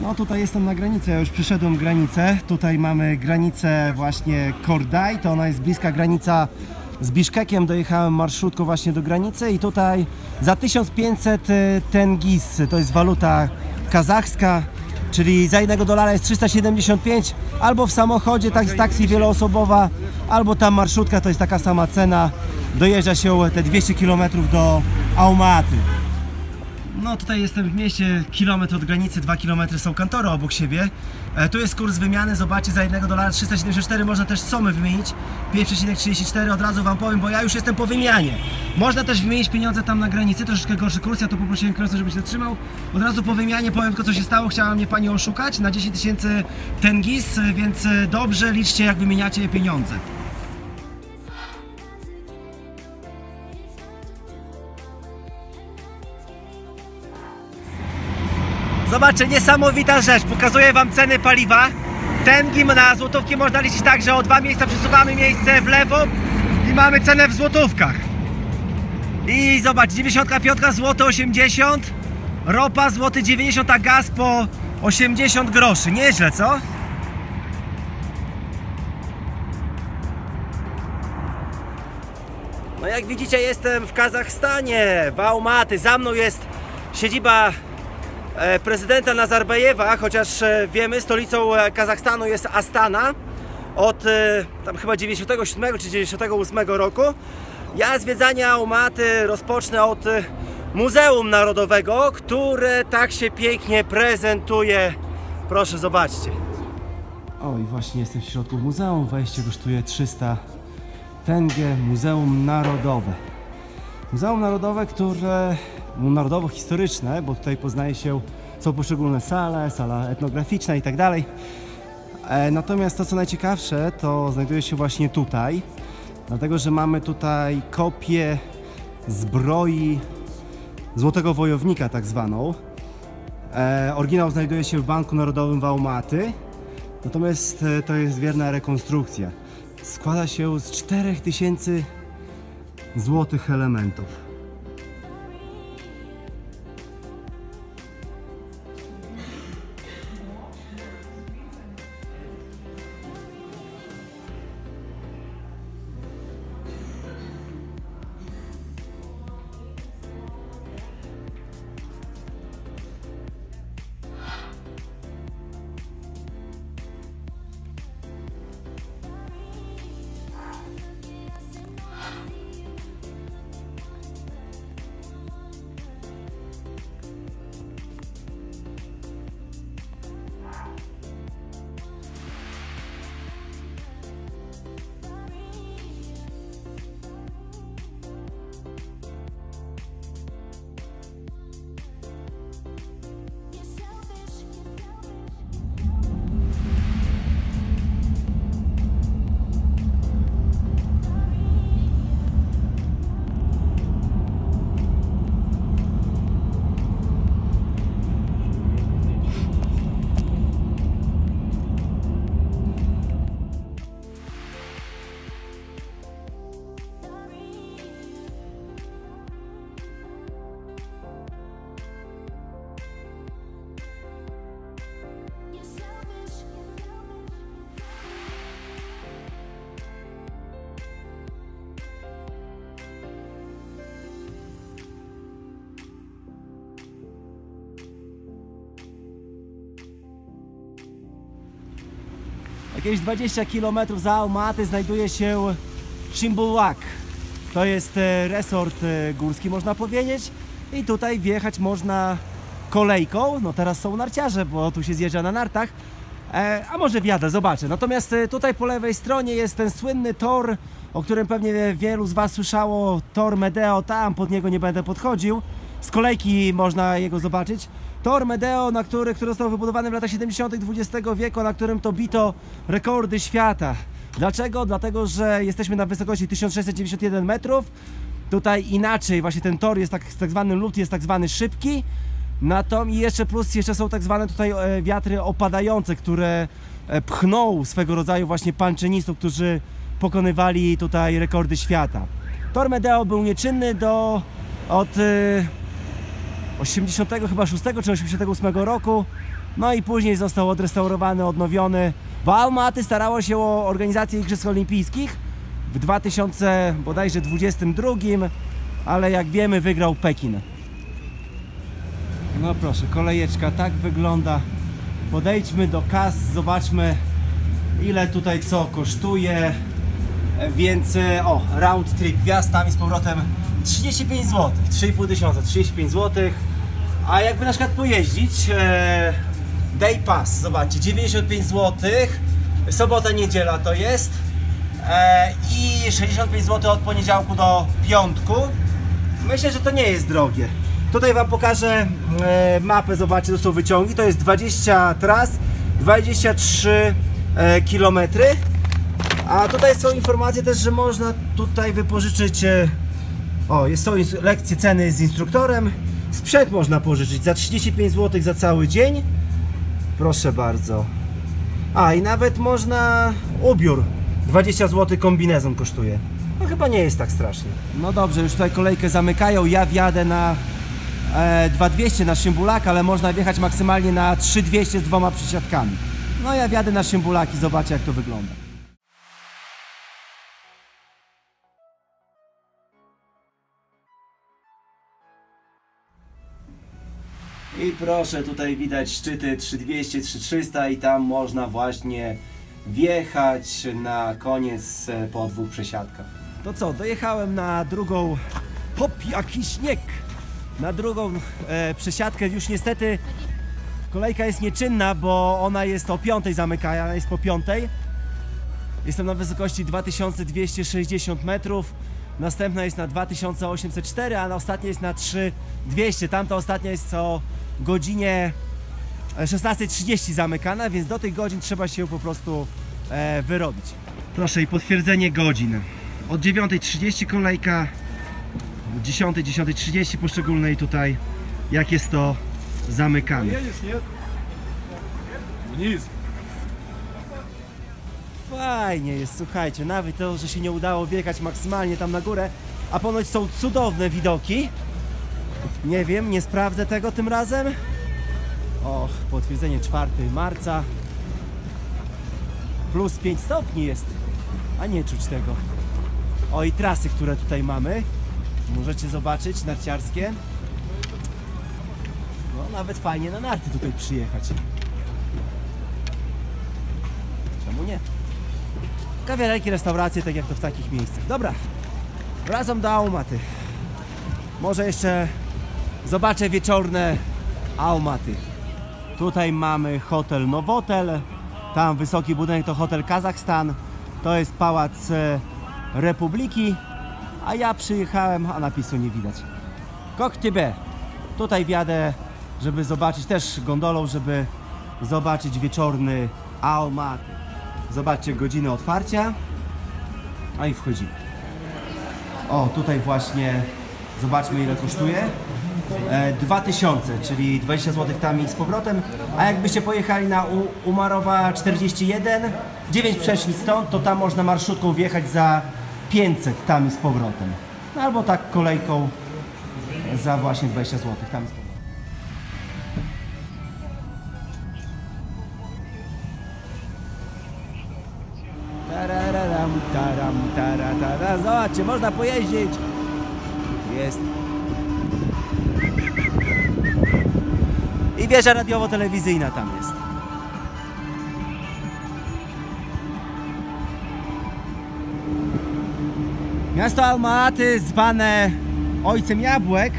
No tutaj jestem na granicy, ja już przyszedłem granicę. Tutaj mamy granicę właśnie Kordaj, to ona jest bliska granica z Biszkekiem. Dojechałem marszrutką właśnie do granicy i tutaj za 1500 tengis, to jest waluta kazachska, czyli za $1 jest 375, albo w samochodzie taksi wieloosobowa, albo tam marszrutka, to jest taka sama cena. Dojeżdża się te 200 km do Almaty. No tutaj jestem w mieście, kilometr od granicy, 2 km są kantory obok siebie. Tu jest kurs wymiany, zobaczcie, za $1 374, można też somy wymienić 5,34, od razu wam powiem, bo ja już jestem po wymianie. Można też wymienić pieniądze tam na granicy, troszeczkę gorszy kurs, ja tu poprosiłem kierowcę, żeby się zatrzymał. Od razu po wymianie powiem tylko, co się stało, chciała mnie pani oszukać na 10 000 tengis, więc dobrze liczcie, jak wymieniacie pieniądze. Zobaczcie, niesamowita rzecz, pokazuję wam ceny paliwa. Tengi na złotówki można liczyć tak, że o 2 miejsca przesuwamy miejsce w lewo i mamy cenę w złotówkach. I zobacz, 95 zł 80, ropa złoty 90, a gaz po 80 groszy. Nieźle, co? No jak widzicie, jestem w Kazachstanie, w Almaty. Za mną jest siedziba prezydenta Nazarbajewa, chociaż wiemy, stolicą Kazachstanu jest Astana od tam chyba 97 czy 98 roku. Ja zwiedzanie Almaty rozpocznę od Muzeum Narodowego, które tak się pięknie prezentuje. Proszę, zobaczcie. O, i właśnie jestem w środku muzeum. Wejście kosztuje 300 tenge. Muzeum Narodowe. Muzeum Narodowe, które narodowo-historyczne, bo tutaj poznaje się, są poszczególne sale, sala etnograficzna i tak dalej. Natomiast to, co najciekawsze, to znajduje się właśnie tutaj, dlatego że mamy tutaj kopię zbroi Złotego Wojownika, tak zwaną. Oryginał znajduje się w Banku Narodowym w Almaty, natomiast to jest wierna rekonstrukcja. Składa się z 4000 złotych elementów. Jakieś 20 km za Almaty znajduje się Chimbulak. To jest resort górski, można powiedzieć. I tutaj wjechać można kolejką. No teraz są narciarze, bo tu się zjeżdża na nartach. A może wjadę, zobaczę. Natomiast tutaj po lewej stronie jest ten słynny tor, o którym pewnie wielu z was słyszało. Tor Medeo, tam pod niego nie będę podchodził. Z kolejki można jego zobaczyć. Tor Medeo, który został wybudowany w latach 70. XX wieku, na którym to bito rekordy świata. Dlaczego? Dlatego, że jesteśmy na wysokości 1691 metrów. Tutaj inaczej, właśnie ten tor jest tak zwany lód, jest tak zwany szybki. I jeszcze plus jeszcze są tak zwane tutaj wiatry opadające, które pchną swego rodzaju właśnie palczynistów, którzy pokonywali tutaj rekordy świata. Tor Medeo był nieczynny od 86 czy 88 roku. No i później został odrestaurowany, odnowiony, bo Almaty starało się o organizację Igrzysk Olimpijskich w 2022, ale jak wiemy wygrał Pekin. No proszę, kolejeczka tak wygląda. Podejdźmy do kas, zobaczmy ile tutaj co kosztuje. Więc o, round trip wjazd tam i z powrotem 35 zł, 3,5 tysiąca, 35 zł. A jakby na przykład pojeździć day pass, zobaczcie, 95 zł, sobota, niedziela to jest i 65 zł od poniedziałku do piątku. Myślę, że to nie jest drogie. Tutaj wam pokażę mapę, zobaczcie, to są wyciągi, to jest 20 tras, 23 km. A tutaj są informacje też, że można tutaj wypożyczyć, są lekcje, ceny z instruktorem, sprzęt można pożyczyć za 35 zł za cały dzień, proszę bardzo. A i nawet można ubiór, 20 zł kombinezon kosztuje, no chyba nie jest tak strasznie. No dobrze, już tutaj kolejkę zamykają, ja wjadę na 2200 na Szymbulak, ale można wjechać maksymalnie na 3200 z 2 przesiadkami. No ja wjadę na Szymbulak i zobaczę jak to wygląda. I proszę, tutaj widać szczyty 3200, 3300 i tam można właśnie wjechać na koniec po 2 przesiadkach. To co, dojechałem na drugą, hop, jaki śnieg! Na drugą przesiadkę. Już niestety kolejka jest nieczynna, bo ona jest o 5 zamykana, jest po 5. Jestem na wysokości 2260 metrów. Następna jest na 2804, a na ostatnia jest na 3200. Tamta ostatnia jest o godzinie 16:30 zamykana, więc do tych godzin trzeba się po prostu wyrobić. Proszę, i potwierdzenie godzin. Od 9:30 kolejka, 10, 10:30 poszczególnej tutaj, jak jest to zamykane. Fajnie jest, słuchajcie, nawet to, że się nie udało wjechać maksymalnie tam na górę, a ponoć są cudowne widoki. Nie wiem, nie sprawdzę tego tym razem. Och, potwierdzenie 4 marca. Plus 5 stopni jest, a nie czuć tego. O, i trasy, które tutaj mamy. Możecie zobaczyć, narciarskie. No, nawet fajnie na narty tutaj przyjechać. Czemu nie? Kawiarenki, restauracje, tak jak to w takich miejscach. Dobra, wracam do Almaty. Może jeszcze zobaczę wieczorne Almaty. Tutaj mamy hotel Nowotel. Tam wysoki budynek to hotel Kazachstan. To jest pałac Republiki. A ja przyjechałem, a napisu nie widać. Koktybé. Tutaj wjadę, żeby zobaczyć też gondolą, żeby zobaczyć wieczorny Almaty. Zobaczcie godzinę otwarcia. A i wchodzimy. O, tutaj właśnie zobaczmy ile kosztuje. 2000, czyli 20 zł tam i z powrotem. A jakbyście pojechali na Umarowa 41, 9 przecznic stąd, to tam można marszrutką wjechać za 500 tam i z powrotem. No albo tak kolejką za właśnie 20 zł tam i z powrotem. Zobaczcie, można pojeździć. Jest. I wieża radiowo-telewizyjna tam jest. Miasto Almaty, zwane Ojcem Jabłek,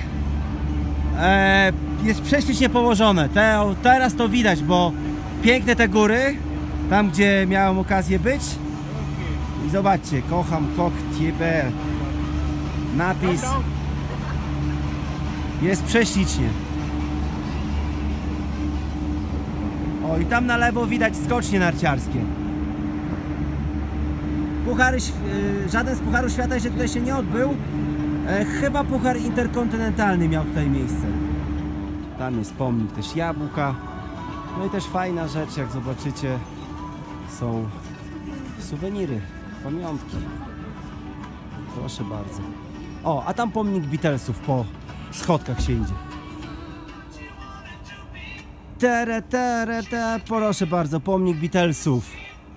jest prześlicznie położone. Teraz to widać, bo piękne te góry, tam gdzie miałem okazję być. I zobaczcie, kocham Koktybé. Napis. Jest prześlicznie. O, i tam na lewo widać skocznie narciarskie. Puchary, żaden z Pucharów Świata jeszcze tutaj się nie odbył. Chyba Puchar Interkontynentalny miał tutaj miejsce. Tam jest pomnik też jabłka. No i też fajna rzecz, jak zobaczycie, są suweniry, pamiątki. Proszę bardzo. O, a tam pomnik Beatlesów, po schodkach się idzie. Proszę bardzo, pomnik Beatlesów.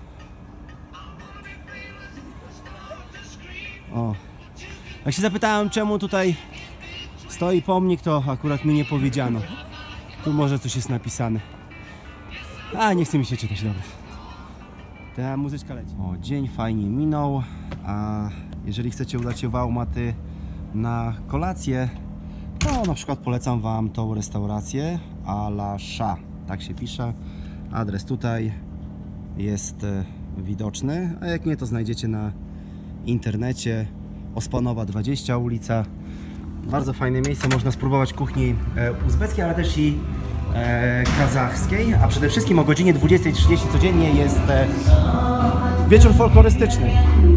O. Jak się zapytałem, czemu tutaj stoi pomnik, to akurat mi nie powiedziano. Tu może coś jest napisane. A, nie chce mi się czytać, dobra. Ta muzyczka leci. O, dzień fajnie minął, a jeżeli chcecie udać się w Aumaty na kolację, to na przykład polecam Wam tą restaurację A La Cha. Tak się pisze. Adres tutaj jest widoczny, a jak nie, to znajdziecie na internecie. Ospanowa 20 ulica. Bardzo fajne miejsce, można spróbować kuchni uzbeckiej, ale też i kazachskiej, a przede wszystkim o godzinie 20:30 codziennie jest wieczór folklorystyczny.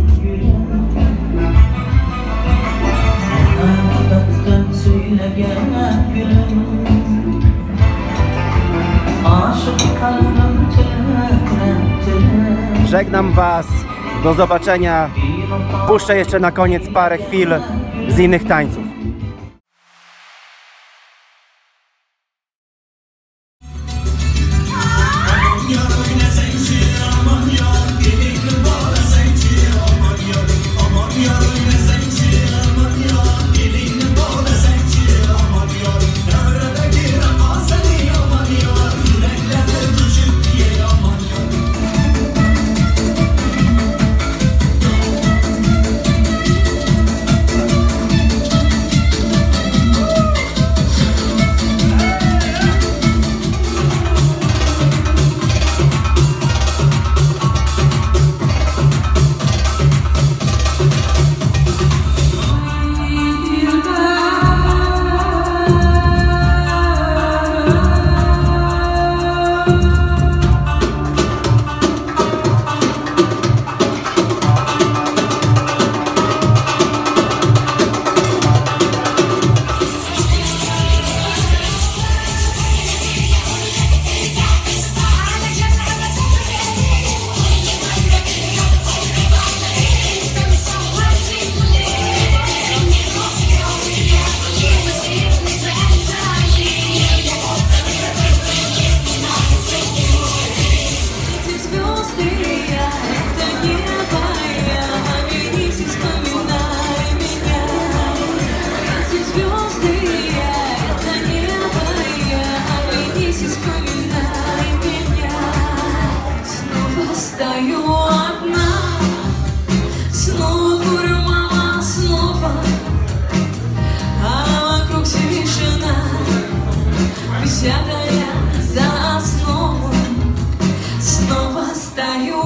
Żegnam Was, do zobaczenia. Puszczę jeszcze na koniec parę chwil z innych tańców. Взятая за основу, снова стою